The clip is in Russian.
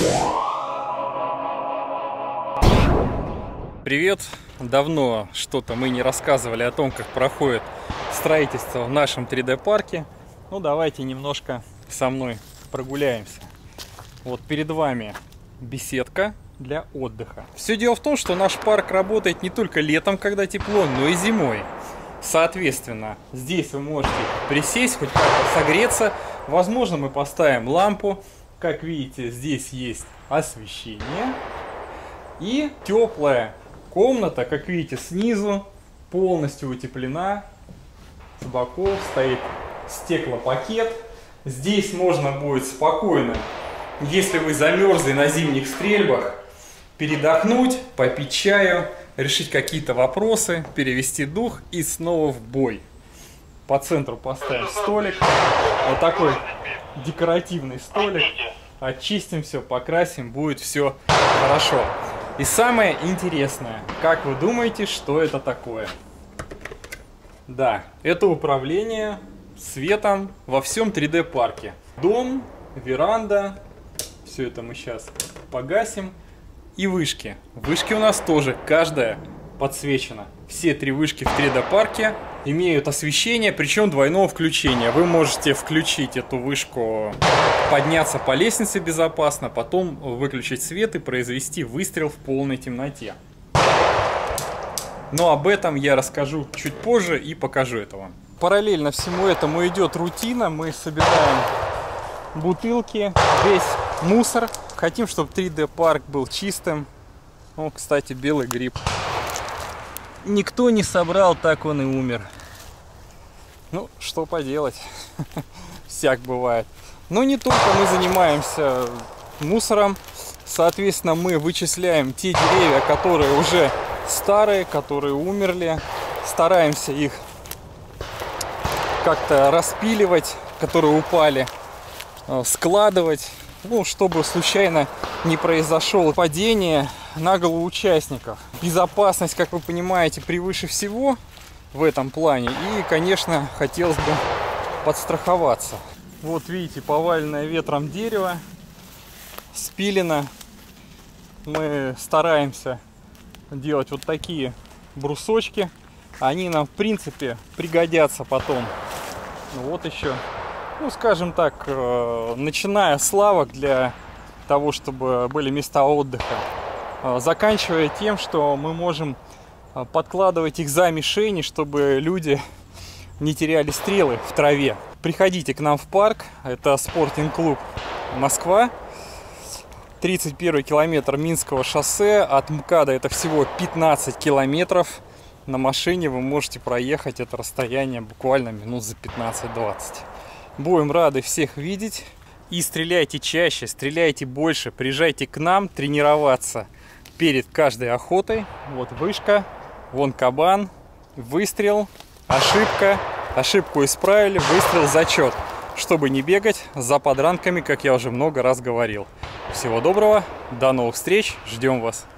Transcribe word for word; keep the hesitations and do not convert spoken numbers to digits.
Привет! Давно что-то мы не рассказывали о том, как проходит строительство в нашем три дэ парке. Ну, давайте немножко со мной прогуляемся. Вот перед вами беседка для отдыха. Все дело в том, что наш парк работает не только летом, когда тепло, но и зимой. Соответственно, здесь вы можете присесть, хоть как-то согреться. Возможно, мы поставим лампу. Как видите, здесь есть освещение. И теплая комната, как видите, снизу полностью утеплена. С боков стоит стеклопакет. Здесь можно будет спокойно, если вы замерзли на зимних стрельбах, передохнуть, попить чаю, решить какие-то вопросы, перевести дух и снова в бой. По центру поставим столик. Вот такой декоративный столик. Очистим все, покрасим, будет все хорошо. И самое интересное, как вы думаете, что это такое? Да, это управление светом во всем три дэ парке. Дом, веранда, все это мы сейчас погасим. И вышки. Вышки у нас тоже каждая подсвечена. Все три вышки в три дэ парке имеют освещение, причем двойного включения. Вы можете включить эту вышку, подняться по лестнице безопасно, потом выключить свет и произвести выстрел в полной темноте. Но об этом я расскажу чуть позже и покажу это вам. Параллельно всему этому идет рутина. Мы собираем бутылки, весь мусор. Хотим, чтобы три дэ парк был чистым. О, кстати, белый гриб. Никто не собрал, так он и умер. Ну, что поделать. Всяк бывает. Но не только мы занимаемся мусором. Соответственно, мы вычисляем те деревья, которые уже старые, которые умерли. Стараемся их как-то распиливать, которые упали, складывать. Ну, чтобы случайно не произошло падение на голову участников. Безопасность, как вы понимаете, превыше всего в этом плане. И, конечно, хотелось бы подстраховаться. Вот видите, поваленное ветром дерево, спилено. Мы стараемся делать вот такие брусочки. Они нам, в принципе, пригодятся потом. Ну, вот еще. Ну, скажем так, начиная с лавок для того, чтобы были места отдыха, заканчивая тем, что мы можем подкладывать их за мишени, чтобы люди не теряли стрелы в траве. Приходите к нам в парк, это спортинг-клуб Москва, тридцать первый километр Минского шоссе, от МКАДа это всего пятнадцать километров. На машине вы можете проехать это расстояние буквально минут за пятнадцать-двадцать. Будем рады всех видеть. И стреляйте чаще, стреляйте больше. Приезжайте к нам тренироваться перед каждой охотой. Вот вышка, вон кабан, выстрел, ошибка. Ошибку исправили, выстрел, зачет. Чтобы не бегать за подранками, как я уже много раз говорил. Всего доброго, до новых встреч, ждем вас.